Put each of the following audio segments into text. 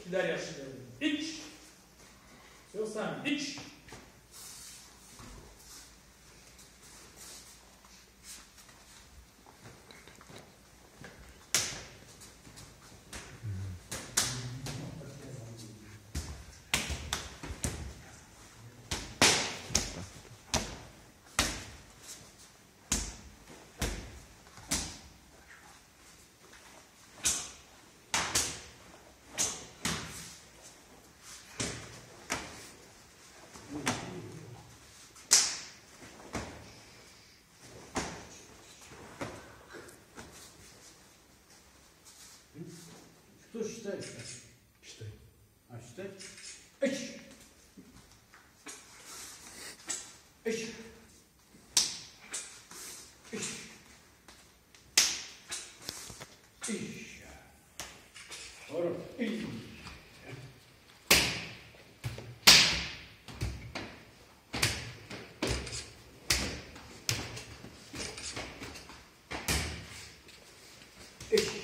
derrière. Ich. Seu Sam. Ich. Кто считает? Считай. А считать? Ищ. Ищ. Ищ. Ищ. Ворот. Ищ. Ищ.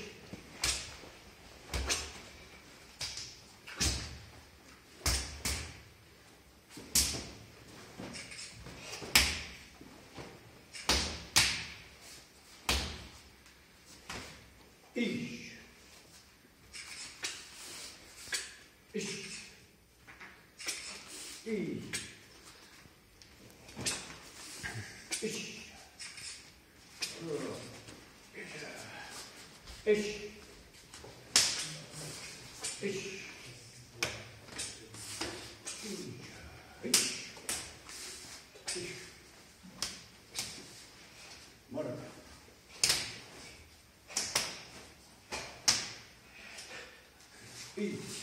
Ich. Ich. Ich. Ich. Ich. Ich. Ich. Morgen. Ich.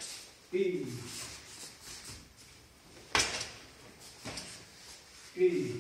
Ich. Ich.